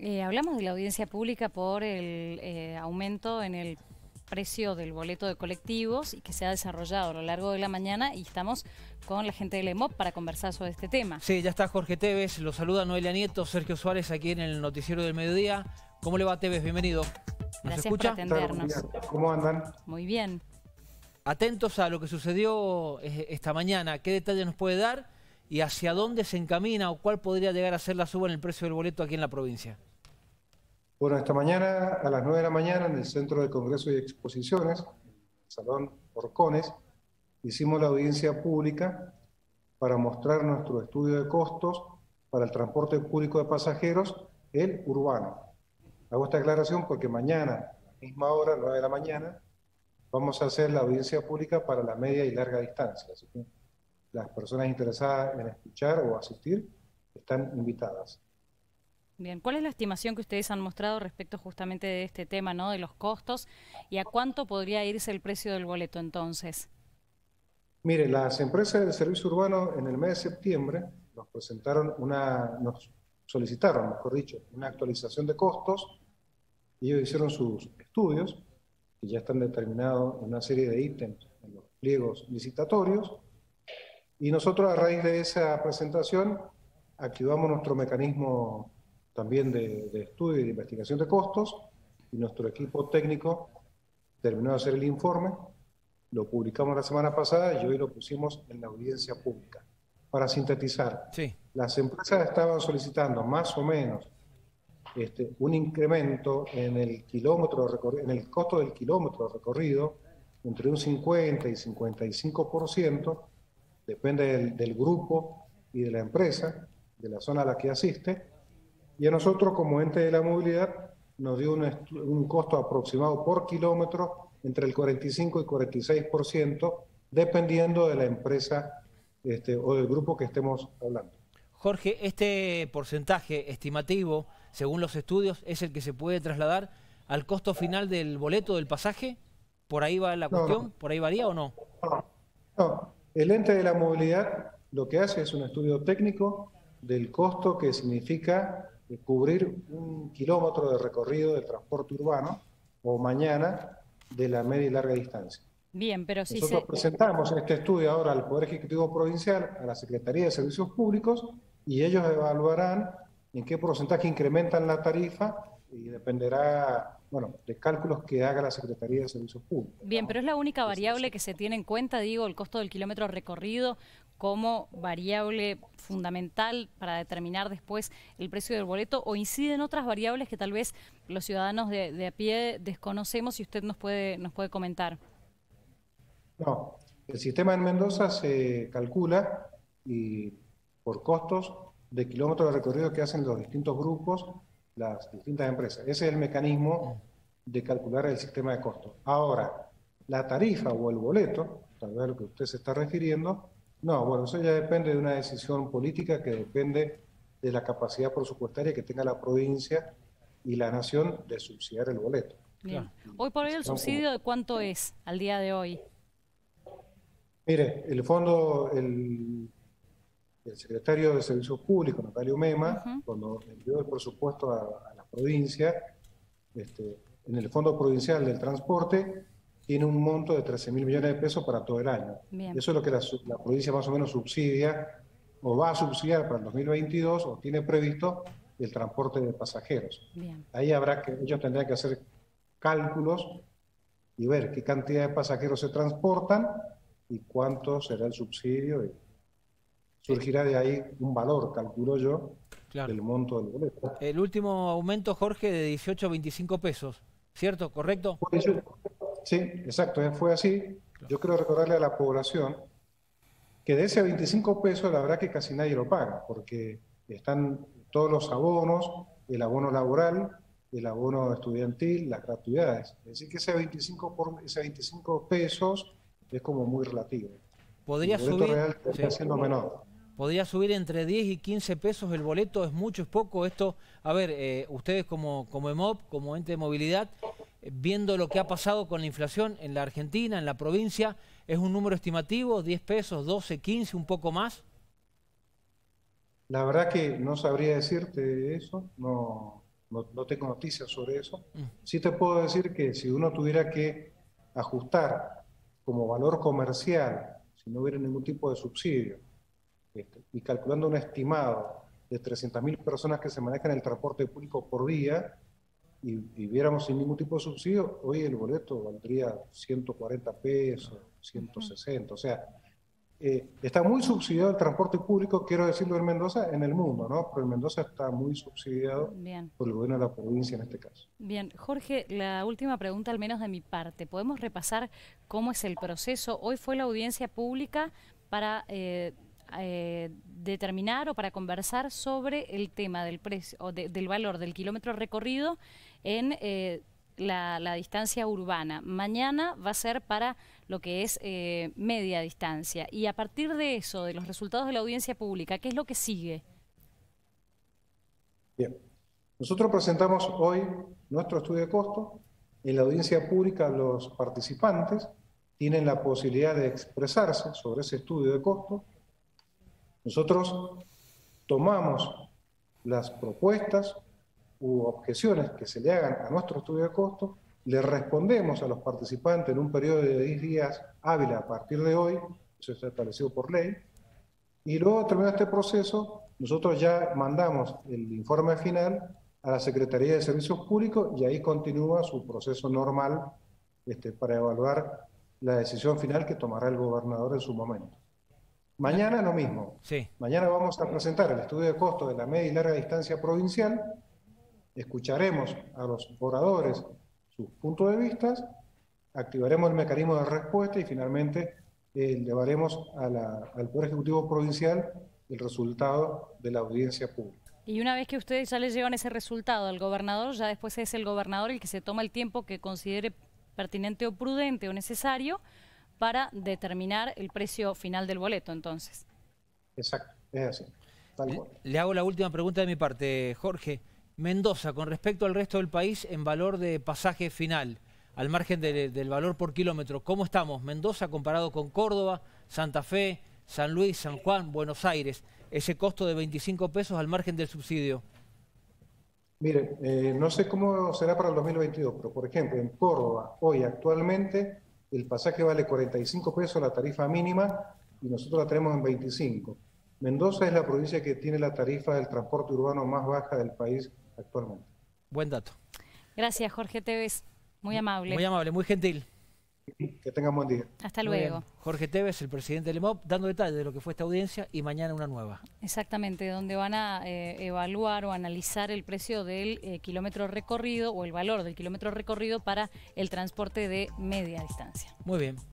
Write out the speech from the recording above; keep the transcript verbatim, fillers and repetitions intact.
Eh, hablamos de la audiencia pública por el eh, aumento en el precio del boleto de colectivos y que se ha desarrollado a lo largo de la mañana, y estamos con la gente del E M O P para conversar sobre este tema. Sí, ya está Jorge Tevez, lo saluda Noelia Nieto, Sergio Suárez aquí en el Noticiero del Mediodía. ¿Cómo le va, Tevez? Bienvenido. ¿Nos Gracias escucha? por atendernos. ¿Cómo andan? Muy bien. Atentos a lo que sucedió esta mañana. ¿Qué detalles nos puede dar y hacia dónde se encamina o cuál podría llegar a ser la suba en el precio del boleto aquí en la provincia? Bueno, esta mañana a las nueve de la mañana en el Centro de Congresos y Exposiciones, el Salón Orcones, hicimos la audiencia pública para mostrar nuestro estudio de costos para el transporte público de pasajeros, el urbano. Hago esta aclaración porque mañana, a la misma hora, nueve de la mañana, vamos a hacer la audiencia pública para la media y larga distancia. Así que las personas interesadas en escuchar o asistir están invitadas. Bien, ¿cuál es la estimación que ustedes han mostrado respecto justamente de este tema, ¿no?, de los costos, y a cuánto podría irse el precio del boleto entonces? Mire, las empresas del servicio urbano en el mes de septiembre nos presentaron una, nos solicitaron, mejor dicho, una actualización de costos, y ellos hicieron sus estudios, que ya están determinados en una serie de ítems en los pliegos licitatorios, y nosotros a raíz de esa presentación activamos nuestro mecanismo también de, de estudio y de investigación de costos, y nuestro equipo técnico terminó de hacer el informe, lo publicamos la semana pasada y hoy lo pusimos en la audiencia pública. Para sintetizar, sí. Las empresas estaban solicitando más o menos este, un incremento en el, kilómetro en el costo del kilómetro recorrido entre un cincuenta y cincuenta y cinco por ciento, depende del, del grupo y de la empresa, de la zona a la que asiste, y a nosotros como ente de la movilidad nos dio un, un costo aproximado por kilómetro entre el cuarenta y cinco y cuarenta y seis por ciento, dependiendo de la empresa este, o del grupo que estemos hablando. Jorge, este porcentaje estimativo, según los estudios, ¿es el que se puede trasladar al costo final del boleto del pasaje? ¿Por ahí va la cuestión? No, no. ¿Por ahí varía o no? No, no. El ente de la movilidad lo que hace es un estudio técnico del costo que significa cubrir un kilómetro de recorrido del transporte urbano o mañana de la media y larga distancia. Bien, pero si Nosotros se... presentamos este estudio ahora al Poder Ejecutivo Provincial, a la Secretaría de Servicios Públicos, y ellos evaluarán en qué porcentaje incrementan la tarifa y dependerá, bueno, de cálculos que haga la Secretaría de Servicios Públicos. Bien, pero es la única variable que se tiene en cuenta, digo, el costo del kilómetro recorrido como variable fundamental para determinar después el precio del boleto, o inciden otras variables que tal vez los ciudadanos de, de a pie desconocemos y usted nos puede, nos puede comentar. No, el sistema en Mendoza se calcula y por costos de kilómetros de recorrido que hacen los distintos grupos, las distintas empresas. Ese es el mecanismo de calcular el sistema de costos. Ahora, la tarifa o el boleto, tal vez a lo que usted se está refiriendo, no, bueno, eso ya depende de una decisión política que depende de la capacidad presupuestaria que tenga la provincia y la nación de subsidiar el boleto. Bien. Hoy por hoy el subsidio, ¿de cuánto es al día de hoy? Mire, el fondo, el, el secretario de Servicios Públicos, Natalio Mema, uh-huh. cuando envió el presupuesto a, a la provincia, este, en el Fondo Provincial del Transporte, tiene un monto de trece mil millones de pesos para todo el año. Bien. Eso es lo que la, la provincia más o menos subsidia, o va a subsidiar para el dos mil veintidós, o tiene previsto el transporte de pasajeros. Bien. Ahí habrá que, ellos tendrán que hacer cálculos y ver qué cantidad de pasajeros se transportan y cuánto será el subsidio, y surgirá de ahí un valor, calculo yo, claro, del monto del boleto. El último aumento, Jorge, de dieciocho a veinticinco pesos, ¿cierto? ¿Correcto? Sí, exacto, fue así. Yo quiero recordarle a la población que de ese veinticinco pesos la verdad que casi nadie lo paga, porque están todos los abonos, el abono laboral, el abono estudiantil, las gratuidades. Es decir, que ese veinticinco, por, ese veinticinco pesos es como muy relativo. Podría el boleto subir, real está sí. siendo menor. Podría subir entre diez y quince pesos el boleto, ¿es mucho, es poco? Esto, a ver, eh, ustedes como, como E M O P, como ente de movilidad, eh, viendo lo que ha pasado con la inflación en la Argentina, en la provincia, ¿es un número estimativo? ¿diez pesos, doce, quince, un poco más? La verdad que no sabría decirte eso, no, no, no tengo noticias sobre eso. Mm. Sí te puedo decir que si uno tuviera que ajustar como valor comercial, si no hubiera ningún tipo de subsidio, este, y calculando un estimado de trescientas mil personas que se manejan en el transporte público por día, y, y viéramos sin ningún tipo de subsidio, hoy el boleto valdría ciento cuarenta pesos, ciento sesenta, o sea, eh, está muy subsidiado el transporte público, quiero decirlo en Mendoza, en el mundo, ¿no? Pero en Mendoza está muy subsidiado Bien. por el gobierno de la provincia en este caso. Bien, Jorge, la última pregunta, al menos de mi parte. ¿Podemos repasar cómo es el proceso? Hoy fue la audiencia pública para eh, eh, determinar o para conversar sobre el tema del precio o de, del valor del kilómetro recorrido en eh, la, la distancia urbana. Mañana va a ser para lo que es eh, media distancia. Y a partir de eso, de los resultados de la audiencia pública, ¿qué es lo que sigue? Bien. Nosotros presentamos hoy nuestro estudio de costo. En la audiencia pública los participantes tienen la posibilidad de expresarse sobre ese estudio de costo. Nosotros tomamos las propuestas u objeciones que se le hagan a nuestro estudio de costo, le respondemos a los participantes en un periodo de diez días hábiles a partir de hoy, eso está establecido por ley, y luego terminado este proceso, nosotros ya mandamos el informe final a la Secretaría de Servicios Públicos y ahí continúa su proceso normal este, para evaluar la decisión final que tomará el gobernador en su momento. Mañana lo mismo. Sí. Mañana vamos a presentar el estudio de costo de la media y larga distancia provincial, escucharemos a los oradores sus puntos de vista, activaremos el mecanismo de respuesta y finalmente eh, llevaremos a la, al Poder Ejecutivo Provincial el resultado de la audiencia pública. Y una vez que ustedes ya le llevan ese resultado al gobernador, ya después es el gobernador el que se toma el tiempo que considere pertinente o prudente o necesario para determinar el precio final del boleto, entonces. Exacto, es así. Tal cual. Le hago la última pregunta de mi parte, Jorge. Mendoza, con respecto al resto del país, en valor de pasaje final, al margen de, del valor por kilómetro, ¿cómo estamos? Mendoza comparado con Córdoba, Santa Fe, San Luis, San Juan, Buenos Aires, ese costo de veinticinco pesos al margen del subsidio. Mire, eh, no sé cómo será para el dos mil veintidós, pero por ejemplo, en Córdoba, hoy actualmente, el pasaje vale cuarenta y cinco pesos la tarifa mínima y nosotros la tenemos en veinticinco. Mendoza es la provincia que tiene la tarifa del transporte urbano más baja del país actualmente. Buen dato. Gracias, Jorge Tevez. Muy amable. Muy amable, muy gentil. Que tengan buen día. Hasta Muy luego. bien. Jorge Tevez, el presidente del E M O P, dando detalles de lo que fue esta audiencia y mañana una nueva. Exactamente, donde van a eh, evaluar o analizar el precio del eh, kilómetro recorrido o el valor del kilómetro recorrido para el transporte de media distancia. Muy bien.